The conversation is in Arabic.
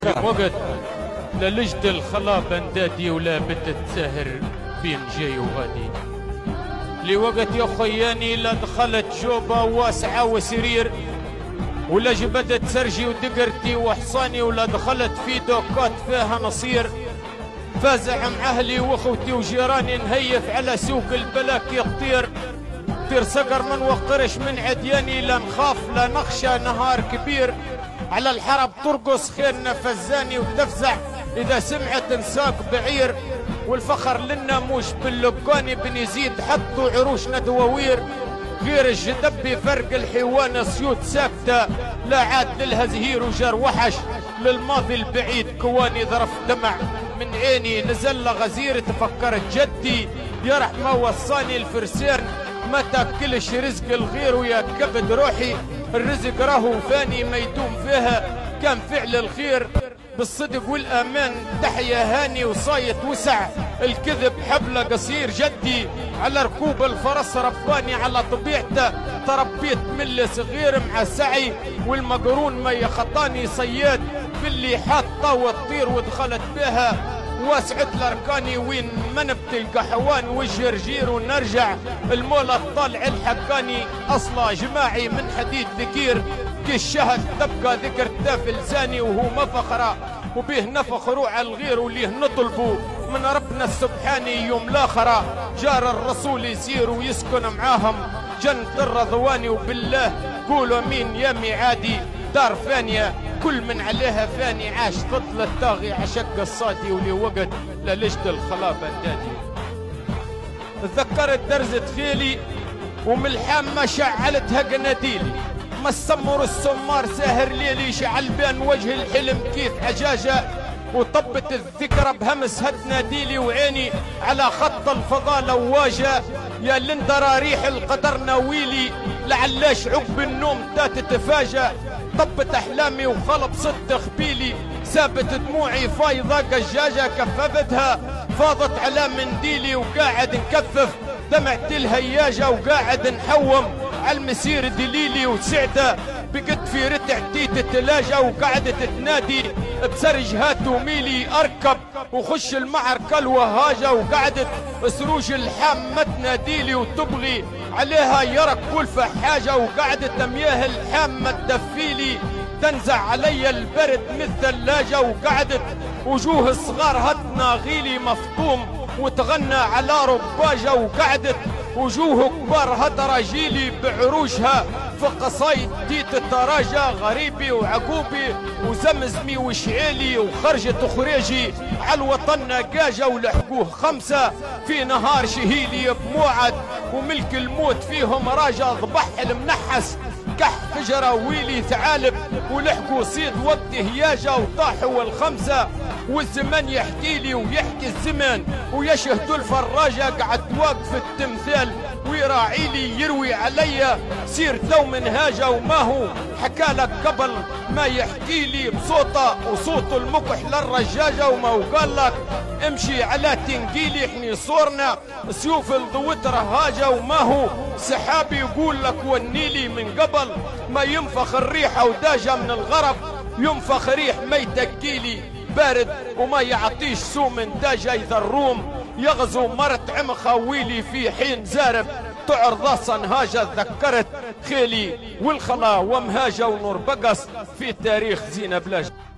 وقت لا لجد الخلا بندادي ولا بدت تسهر بين جاي وغادي لوقت يا خياني لا دخلت جوبة واسعة وسرير ولا جبدت سرجي ودقرتي وحصاني ولا دخلت في دوكات فيها نصير فازع مع اهلي واخوتي وجيراني نهيف على سوق البلاك يطير طير صقر من وقرش من عدياني لا نخاف لا نخشى نهار كبير على الحرب ترقص خيرنا فزاني وتفزع اذا سمعت نساق بعير والفخر لنا موش باللقاني بن يزيد حطوا عروشنا دواوير غير الجدب فرق الحيوان سيوت ساكتة لا عاد لها زهير وجر وحش للماضي البعيد كواني ظرف دمع من عيني نزل غزير تفكرت جدي يا رحمة وصاني الفرسان ما تاكلش رزق الغير ويا كبد روحي الرزق راهو فاني ما يدوم فيها كان فعل الخير بالصدق والامان تحيا هاني وصايت وسع الكذب حبله قصير جدي على ركوب الفرس رباني على طبيعته تربيت من صغير مع سعي والمقرون ما يخطاني صياد باللي حاطه وتطير ودخلت بها واسعة الاركاني وين منبت القحوان والجرجير ونرجع المولى الطالع الحقاني اصلا جماعي من حديد ذكير كي الشهد تبقى ذكرته في لساني وهو مفخره وبيه نفخروا على الغير وليه نطلبوا من ربنا السبحاني يوم الاخره جار الرسول يسير ويسكن معاهم جنة الرضواني وبالله قولوا امين يا ميعادي دار فانيه كل من عليها فاني عاش فضل الطاغي عشق الصادي ولي وقت للجد الخلا بندادي تذكرت درزة خيلي وملحام ما شعلتها قناديلي ما السمر السمار ساهر ليلي شعل بين وجه الحلم كيف عجاجة وطبت الذكرى بهمس هد ناديلي وعيني على خط الفضاء لواجة يا لندرى ريح القدر ناويلي لعلاش عقب النوم تتفاجأ طبت احلامي وخلب صد خبيلي سابت دموعي فايضه قجاجه كففتها فاضت على منديلي وقاعد نكفف دمعت الهياجه وقاعد نحوم على المسير دليلي وسعده بقت في رتع تيت التلاجه وقعدت تنادي بسرج هات وميلي اركب وخش المعركه الوهاجه وقعدت سروج الحامه تناديلي وتبغي عليها يرك كلفة حاجة وقعدت مياه الحامة تدفيلي تنزع علي البرد مثل ثلاجة وقعدت وجوه الصغار هتناغيلي مفطوم وتغنى على رباجة وقعدت وجوه كبار هتراجيلي بعروشها في قصايد ديت التراجة غريبي وعقوبي وزمزمي وشعيلي وخرجت خريجي على الوطن نقاجة ولحقوه 5 في نهار شهيلي بموعد وملك الموت فيهم راجة ضبح المنحس كح فجرة ويلي ثعالب ولحقوا صيد وقت هياجة وطاحوا الخمسة والزمن يحكي لي ويحكي الزمن ويشهدوا الفراجة قعد واقف التمثال ويراعي لي يروي عليا سيرته منهاجة وما هو حكى لك قبل ما يحكي لي بصوته وصوته المكح للرجاجة وما هو قال لك امشي على تنقيلي احني صورنا سيوف الضوت رهاجة وما هو سحابي يقول لك والنيلي من قبل ما ينفخ الريحة وداجة من الغرب ينفخ ريح ما يتقيلي بارد وما يعطيش سوم من داجة إذا الروم يغزو مرت عم خويلي في حين زارب تعرض صنهاجة ذكرت خيلي والخلا ومهاجة ونور بقص في تاريخ زينب لاج.